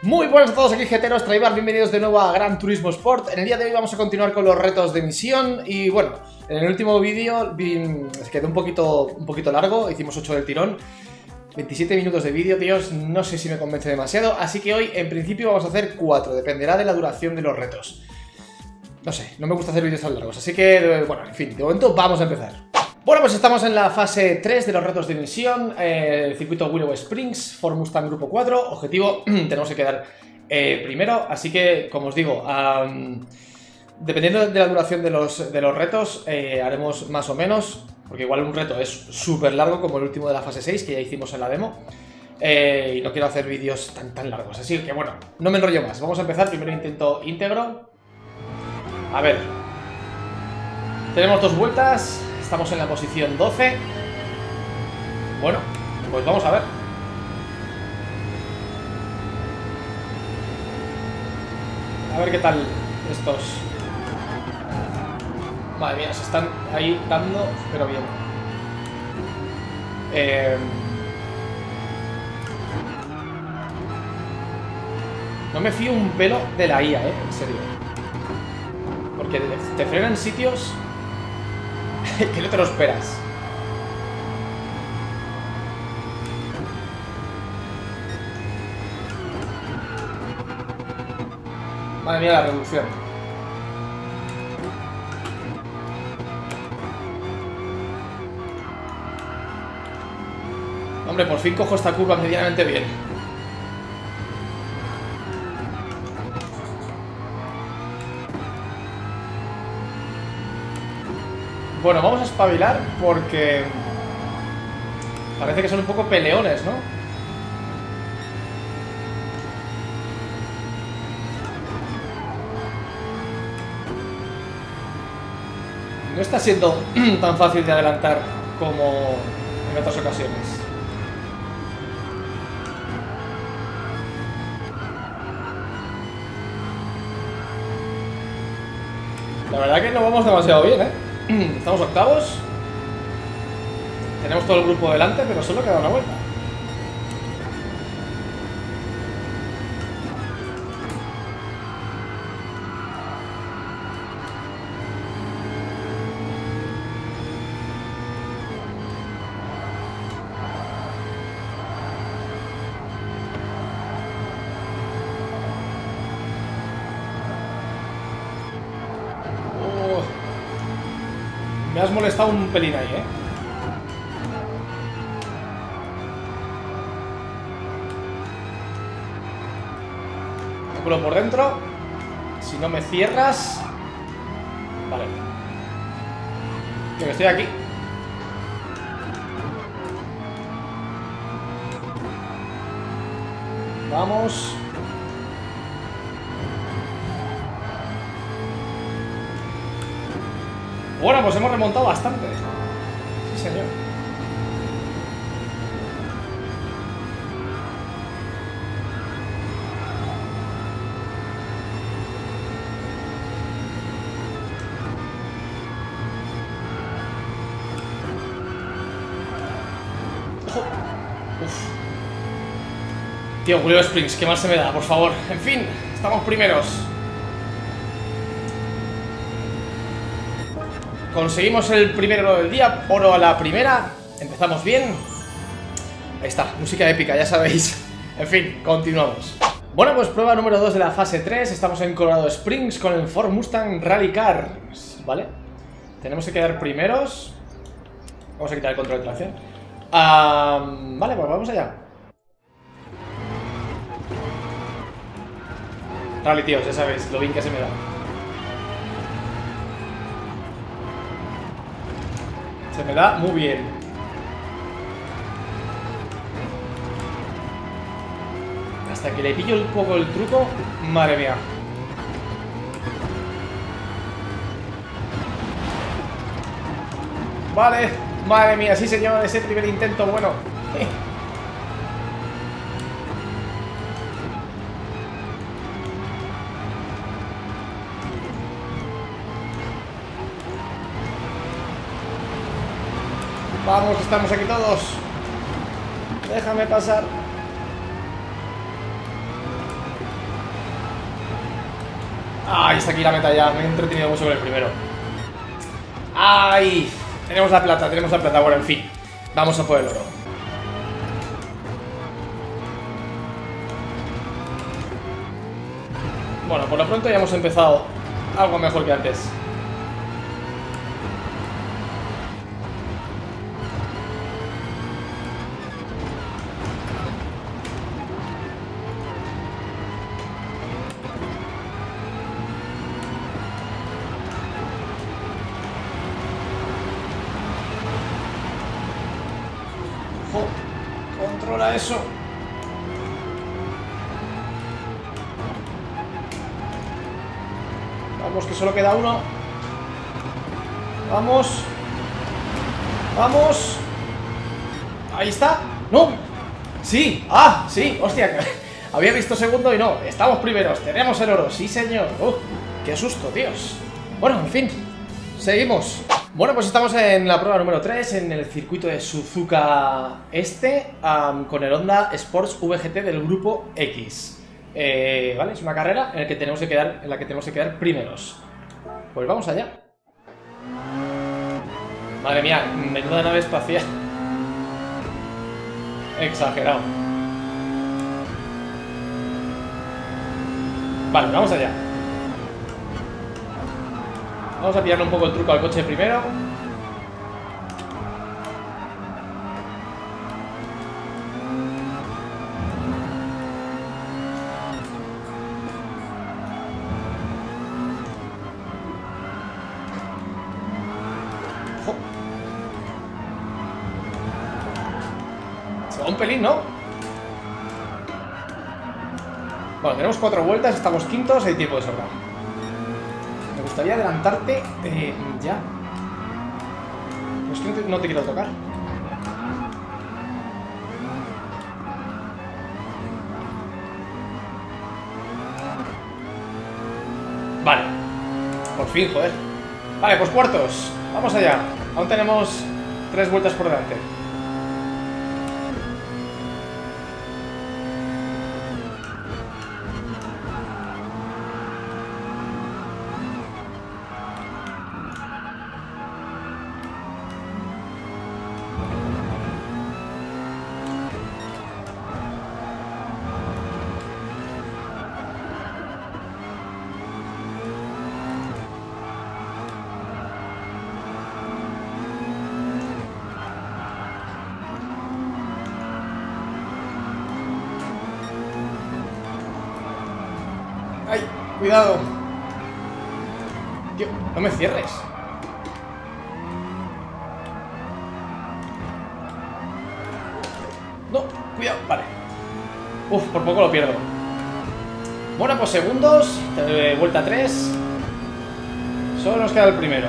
Muy buenas a todos, aquí GTeros, Traibar, bienvenidos de nuevo a Gran Turismo Sport. En el día de hoy vamos a continuar con los retos de misión y bueno, en el último vídeo se quedó un poquito largo, hicimos 8 del tirón. 27 minutos de vídeo, tíos, no sé si me convence demasiado, así que hoy en principio vamos a hacer 4, dependerá de la duración de los retos. No sé, no me gusta hacer vídeos tan largos, así que, bueno, en fin, de momento vamos a empezar. Bueno, pues estamos en la fase 3 de los retos de misión, el circuito Willow Springs, Ford Mustang Grupo 4, objetivo, tenemos que quedar primero, así que, como os digo, dependiendo de la duración de los retos, haremos más o menos, porque igual un reto es súper largo como el último de la fase 6, que ya hicimos en la demo, y no quiero hacer vídeos tan largos, así que bueno, no me enrollo más, vamos a empezar, primero intento íntegro. A ver, tenemos 2 vueltas. Estamos en la posición 12. Bueno, pues vamos a ver. A ver qué tal estos. Madre mía, se están ahí dando, pero bien. No me fío un pelo de la IA, en serio. Porque te frena en sitios que no te lo esperas. Madre mía, la reducción. Hombre, por fin cojo esta curva medianamente bien. Bueno, vamos a espabilar porque parece que son un poco peleones, ¿no? No está siendo tan fácil de adelantar como en otras ocasiones. La verdad que no vamos demasiado bien, ¿eh? Estamos octavos. Tenemos todo el grupo delante, pero solo queda una vuelta. Me has molestado un pelín ahí, ¿eh? Ángulo por dentro. Si no me cierras. Vale. Que estoy aquí. Vamos. Bueno, pues hemos remontado bastante. Sí, señor. Ojo. Uf. Tío, Willow Springs, qué mal se me da, por favor. En fin, estamos primeros. Conseguimos el primero del día, oro a la primera. Empezamos bien. Ahí está, música épica, ya sabéis. En fin, continuamos. Bueno, pues prueba número 2 de la fase 3. Estamos en Colorado Springs con el Ford Mustang Rally Car. Vale. Tenemos que quedar primeros. Vamos a quitar el control de tracción. Vale, pues vamos allá. Rally, tíos, ya sabéis, lo bien que se me da. Se me da muy bien. Hasta que le pillo un poco el truco. Madre mía. Vale. Madre mía, sí señor. Ese primer intento, bueno. Vamos, estamos aquí todos. Déjame pasar. Ahí está aquí la meta ya. Me he entretenido mucho con el primero. ¡Ay! Tenemos la plata, tenemos la plata. Bueno, en fin. Vamos a por el oro. Bueno, por lo pronto ya hemos empezado algo mejor que antes. Controla eso. Vamos, que solo queda uno. Vamos. Vamos. Ahí está. ¡No! Sí. ¡Ah! Sí. Hostia. Había visto segundo y no. Estamos primeros. Tenemos el oro. Sí, señor. ¡Qué susto, tíos! Bueno, en fin. Seguimos. Bueno, pues estamos en la prueba número 3, en el circuito de Suzuka Este, con el Honda Sports VGT del grupo X. Vale, es una carrera en la que tenemos que quedar primeros. Pues vamos allá. Madre mía, menuda nave espacial. Exagerado. Vale, vamos allá. Vamos a pillarle un poco el truco al coche primero. ¡Ojo! Se va un pelín, ¿no? Bueno, tenemos 4 vueltas, estamos quintos, hay tiempo de sobra. Me gustaría adelantarte ya. Es que no te quiero tocar. Vale. Por fin, joder. Vale, pues cuartos. Vamos allá. Aún tenemos 3 vueltas por delante. ¡Ay! ¡Cuidado! Tío, no me cierres. No, cuidado, vale. Uf, por poco lo pierdo. Bueno, pues segundos. Vuelta 3. Solo nos queda el primero.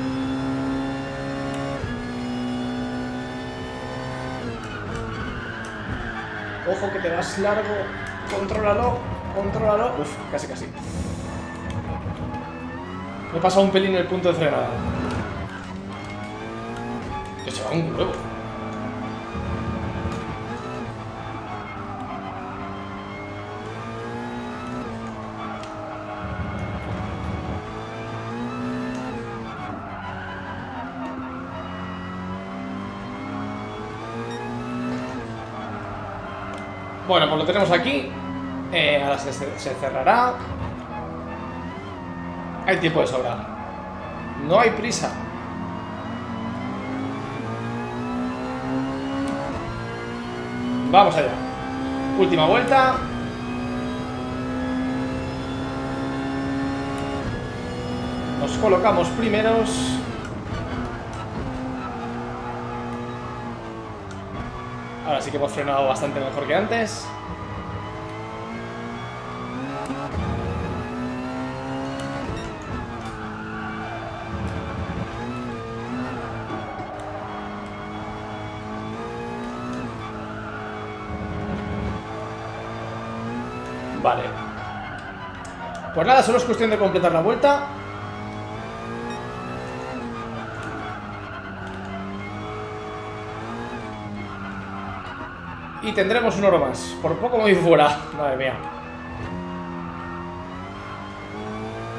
Ojo que te vas largo. Contrólalo. Contrólalo. Uf, casi, casi. Me he pasado un pelín el punto de frenada. Que se va un huevo. Bueno, pues lo tenemos aquí. Ahora se cerrará. Hay tiempo de sobra. No hay prisa. Vamos allá. Última vuelta. Nos colocamos primeros. Ahora sí que hemos frenado bastante mejor que antes. Vale. Pues nada, solo es cuestión de completar la vuelta. Y tendremos un oro más. Por poco me voy fuera. Madre mía.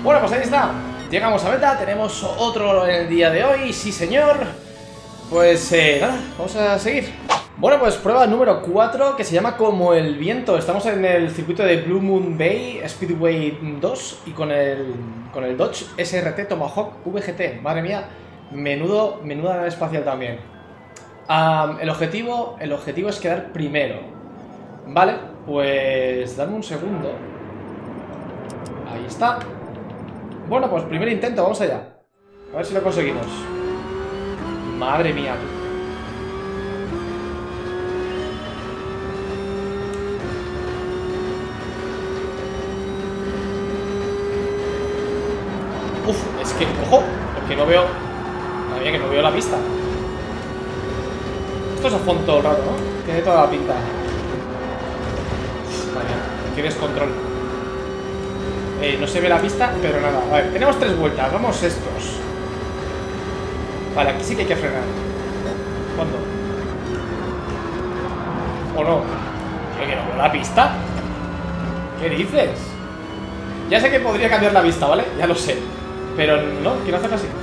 Bueno, pues ahí está. Llegamos a meta, tenemos otro en el día de hoy, sí señor. Pues nada, vamos a seguir. Bueno, pues prueba número 4, que se llama Como el Viento. Estamos en el circuito de Blue Moon Bay Speedway 2 y con el Dodge SRT Tomahawk VGT. Madre mía, menuda nave espacial también. El objetivo es quedar primero. Vale, pues dame un segundo. Ahí está. Bueno, pues primer intento, vamos allá. A ver si lo conseguimos. Madre mía. Uf, es que, ojo, porque no veo. Madre mía, que no veo la pista. Esto es a fondo todo el rato, ¿no? Tiene toda la pinta. Uf, madre mía, qué descontrol. No se ve la pista, pero nada. A ver, tenemos 3 vueltas, vamos estos. Vale, aquí sí que hay que frenar. ¿Cuándo? ¿O no? Tío, que no veo la pista. ¿Qué dices? Ya sé que podría cambiar la vista, ¿vale? Ya lo sé. Pero no, quiero hacerlo así.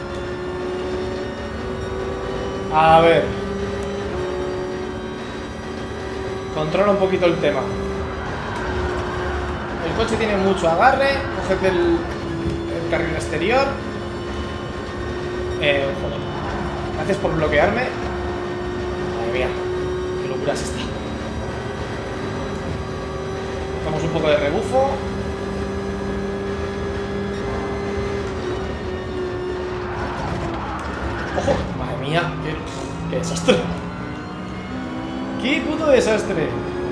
A ver. Controla un poquito el tema. El coche tiene mucho agarre. Cógete el carril exterior. Joder. Gracias por bloquearme. Madre mía, qué locura es esta. Hacemos un poco de rebufo. ¡Ojo! Madre mía, qué desastre. ¡Qué puto desastre!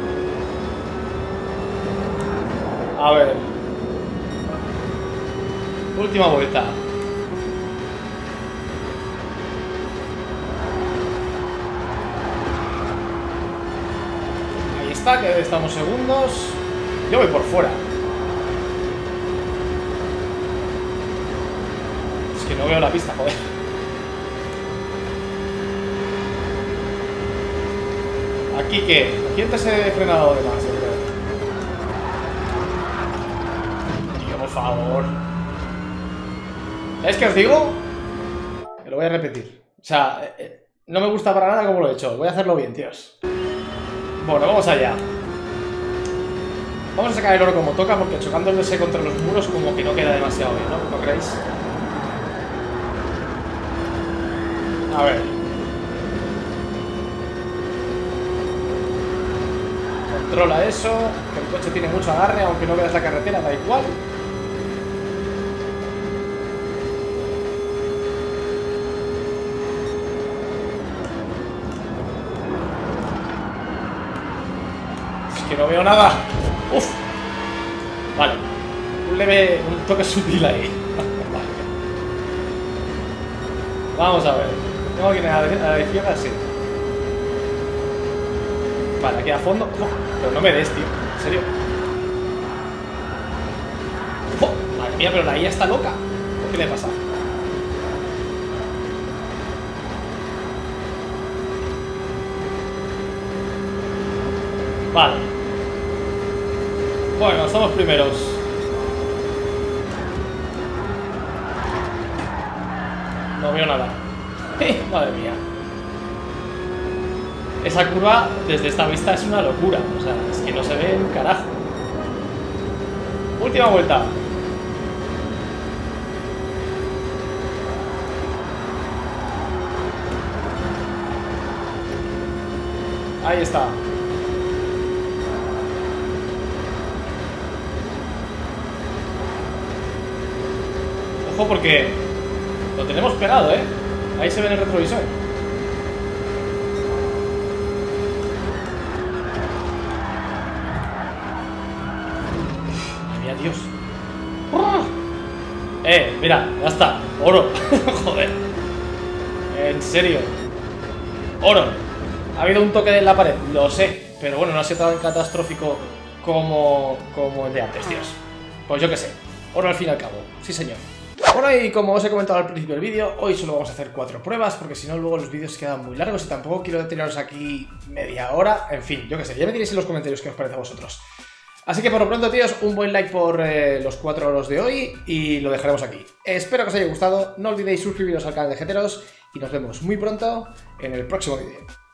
A ver. Última vuelta. Ahí está, que estamos segundos. Yo voy por fuera. Es que no veo la pista, joder. ¿Aquí qué? Aquí antes he frenado de más, yo creo. Tío, por favor. ¿Sabéis qué os digo? Que lo voy a repetir. O sea, no me gusta para nada como lo he hecho. Voy a hacerlo bien, tíos. Bueno, vamos allá. Vamos a sacar el oro como toca, porque chocándose contra los muros como que no queda demasiado bien, ¿no? ¿No creéis? A ver. Controla eso, que el coche tiene mucho agarre, aunque no veas la carretera, da igual. Es que no veo nada. Uf. Vale. Un toque sutil ahí. Vale. Vamos a ver. Tengo que ir a la izquierda, sí. Vale, aquí a fondo. Pero no me des, tío. En serio. Madre mía, pero la IA está loca. ¿Qué le pasa? Vale. Bueno, estamos primeros. No veo nada. Madre mía. Esa curva desde esta vista es una locura. O sea, es que no se ve un carajo. Última vuelta. Ahí está. Ojo porque lo tenemos pegado, ¿eh? Ahí se ve en el retrovisor. Dios. Mira, ya está. Oro. Joder. En serio. Oro. Ha habido un toque en la pared, lo sé. Pero bueno, no ha sido tan catastrófico como el de antes, Dios. Pues yo qué sé. Oro al fin y al cabo. Sí, señor. Bueno, y como os he comentado al principio del vídeo, hoy solo vamos a hacer 4 pruebas, porque si no luego los vídeos quedan muy largos y tampoco quiero deteneros aquí media hora. En fin, yo qué sé, ya me diréis en los comentarios qué os parece a vosotros. Así que por lo pronto, tíos, un buen like por los 4 oros de hoy y lo dejaremos aquí. Espero que os haya gustado, no olvidéis suscribiros al canal de Jeteros y nos vemos muy pronto en el próximo vídeo.